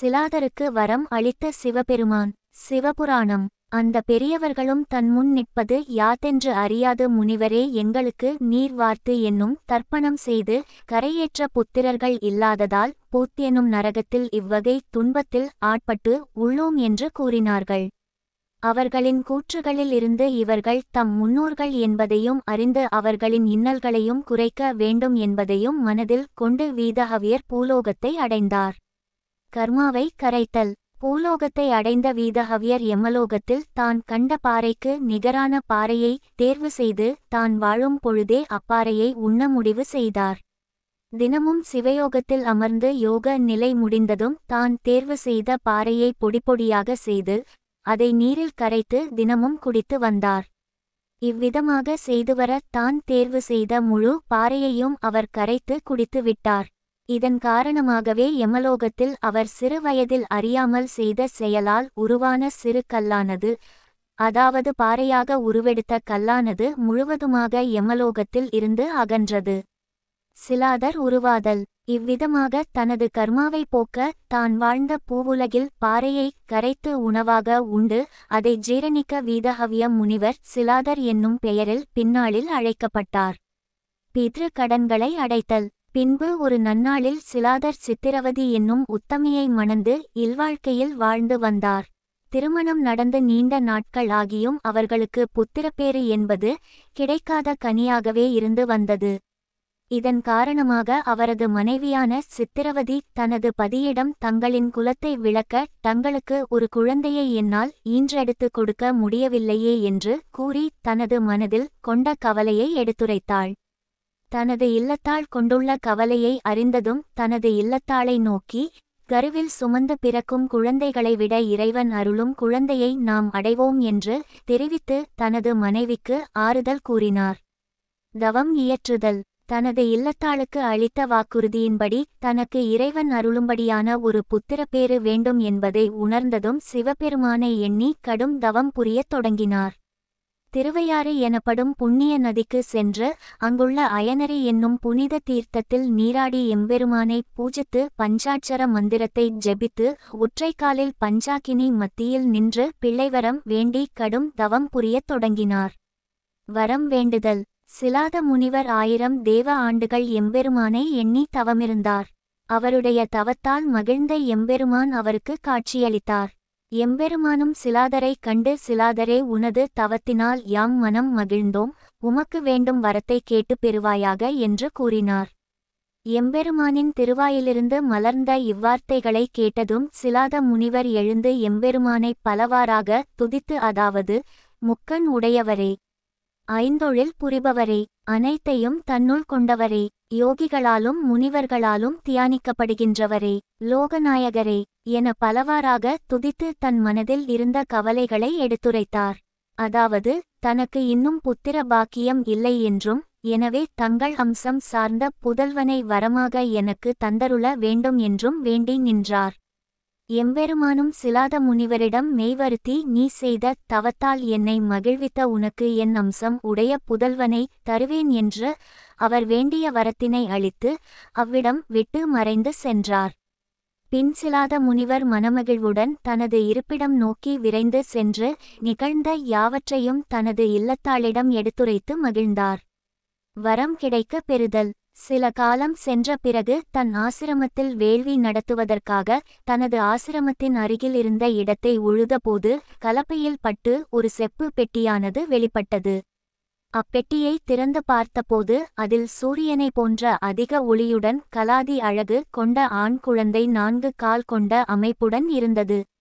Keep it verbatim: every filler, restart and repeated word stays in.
சிலாதருக்கு வரம் அளித்த சிவபெருமான். சிவபுராணம். அந்த பெரியவர்களும் தன்முன் நிற்பது யாதென்று அறியாது முனிவரே எங்களுக்கு நீர் வார்த்து என்னும் தர்ப்பணம் செய்து கரையேற்ற புத்திரர்கள் இல்லாததால் பூத்யெனும் நரகத்தில் இவ்வகை துன்பத்தில் ஆட்பட்டு உள்ளோம் என்று கூறினார்கள். அவர்களின் கூற்றுகளில் இருந்து இவர்கள் தம் முன்னோர்கள் என்பதையும் அறிந்து அவர்களின் இன்னல்களையும் குறைக்க வேண்டும் என்பதையும் மனதில் கொண்டு வீதஹவியர் பூலோகத்தை அடைந்தார். கர்மாவை கரைத்தல். பூலோகத்தை அடைந்த வீதஹவியர் யமலோகத்தில் தான் கண்ட பாறைக்கு நிகரான பாறையை தேர்வு செய்து தான் வாழும் பொழுதே அப்பாறையை உண்ண முடிவு செய்தார். தினமும் சிவயோகத்தில் அமர்ந்து யோக நிலை முடிந்ததும் தான் தேர்வு செய்த பாறையை பொடிப்பொடியாக செய்து அதை நீரில் கரைத்து தினமும் குடித்து வந்தார். இவ்விதமாக செய்துவர தான் தேர்வு செய்த முழு பாறையையும் அவர் கரைத்து குடித்து விட்டார். இதன் காரணமாகவே யமலோகத்தில் அவர் சிறு வயதில் அறியாமல் செய்த செயலால் உருவான சிறு கல்லானது, அதாவது பாறையாக உருவெடுத்த கல்லானது முழுவதுமாக யமலோகத்தில் இருந்து அகன்றது. சிலாதர் உருவாதல். இவ்விதமாக தனது கர்மாவை போக்க தான் வாழ்ந்த பூவுலகில் பாறையை கரைத்து உணவாக உண்டு அதை ஜீரணிக்க வீதஹவிய முனிவர் சிலாதர் என்னும் பெயரில் பின்னாளில் அழைக்கப்பட்டார். பித்ரு கடன்களை அடைத்தல். பின்பு ஒரு நன்னாளில் சிலாதர் சித்திரவதி என்னும் உத்தமியை மணந்து இல்வாழ்க்கையில் வாழ்ந்து வந்தார். திருமணம் நடந்து நீண்ட நாட்கள் ஆகியும் அவர்களுக்கு புத்திரப்பேறு என்பது கிடைக்காத கனியாகவே இருந்து வந்தது. இதன் காரணமாக அவரது மனைவியான சித்திரவதி தனது பதியிடம் தங்களின் குலத்தை விளக்க தங்களுக்கு ஒரு குழந்தையை என்னால் ஈன்றெடுத்து கொடுக்க முடியவில்லையே என்று கூறி தனது மனதில் கொண்ட கவலையை எடுத்துரைத்தாள். தனது இல்லத்தாள் கொண்டுள்ள கவலையை அறிந்ததும் தனது இல்லத்தாளை நோக்கி, கருவில் சுமந்து பிறக்கும் குழந்தைகளை விட இறைவன் அருளும் குழந்தையை நாம் அடைவோம் என்று தெரிவித்து தனது மனைவிக்கு ஆறுதல் கூறினார். தவம் இயற்றுதல். தனது இல்லத்தாளுக்கு அளித்த வாக்குறுதியின்படி தனக்கு இறைவன் அருளும்படியான ஒரு புத்திரப்பேறு வேண்டும் என்பதை உணர்ந்ததும் சிவபெருமானை எண்ணி கடும் தவம் புரியத் தொடங்கினார். திருவையாறு எனப்படும் புண்ணிய நதிக்கு சென்று அங்குள்ள அயனரி என்னும் புனித தீர்த்தத்தில் நீராடி எம்பெருமானை பூஜித்து பஞ்சாட்சர மந்திரத்தை ஜெபித்து ஒற்றைக்காலில் பஞ்சாக்கினி மத்தியில் நின்று பிள்ளைவரம் வேண்டி கடும் தவம் புரியத் தொடங்கினார். வரம் வேண்டுதல். சிலாத முனிவர் ஆயிரம் தேவ ஆண்டுகள் எம்பெருமானை எண்ணி தவமிருந்தார். அவருடைய தவத்தால் மகிழ்ந்த எம்பெருமான் அவருக்கு காட்சியளித்தார். எம்பெருமானும் சிலாதரை கண்டு, சிலாதரே, உனது தவத்தினால் யாம் மனம் மகிழ்ந்தோம், உமக்கு வேண்டும் வரத்தை கேட்டு பெறுவாயாக என்று கூறினார். எம்பெருமானின் திருவாயிலிருந்து மலர்ந்த இவ்வார்த்தைகளை கேட்டதும் சிலாத முனிவர் எழுந்து எம்பெருமானை பலவாறாக துதித்து, அதாவது, முக்கண் உடையவரே, ஐந்தொழில் புரிபவரே, அனைத்தையும் தன்னுள் கொண்டவரே, யோகிகளாலும் முனிவர்களாலும் தியானிக்கப்படுகின்றவரே, லோகநாயகரே என பலவாறாக துதித்து தன் மனதில் இருந்த கவலைகளை எடுத்துரைத்தார். அதாவது தனக்கு இன்னும் புத்திர பாக்கியம் இல்லை என்றும், எனவே தங்கள் அம்சம் சார்ந்த புதல்வனை வரமாக எனக்கு தந்தருள வேண்டும் என்றும் வேண்டி நின்றார். எம்பெருமானும் சிலாத முனிவரிடம் மெய்வருத்தி, நீ செய்த தவத்தால் என்னை மகிழ்வித்த உனக்கு என் அம்சம் உடைய புதல்வனை தருவேன் என்று அவர் வேண்டிய வரத்தினை அளித்து அவ்விடம் விட்டு மறைந்து சென்றார். பின் சிலாத முனிவர் மனமகிழ்வுடன் தனது இருப்பிடம் நோக்கி விரைந்து சென்று நிகழ்ந்த யாவற்றையும் தனது இல்லத்தாளிடம் எடுத்துரைத்து மகிழ்ந்தார். வரம் கிடைக்க பெறுதல். சில காலம் சென்ற பிறகு தன் ஆசிரமத்தில் வேள்வி நடத்துவதற்காக தனது ஆசிரமத்தின் அருகில் இருந்த இடத்தை உழுதபோது கலப்பையில் பட்டு ஒரு செப்பு பெட்டியானது வெளிப்பட்டது. அப்பெட்டியை திறந்து பார்த்தபோது அதில் சூரியனை போன்ற அதிக ஒளியுடன் கலாதி அழகு கொண்ட ஆண் குழந்தை நான்கு கால் கொண்ட அமைப்புடன் இருந்தது.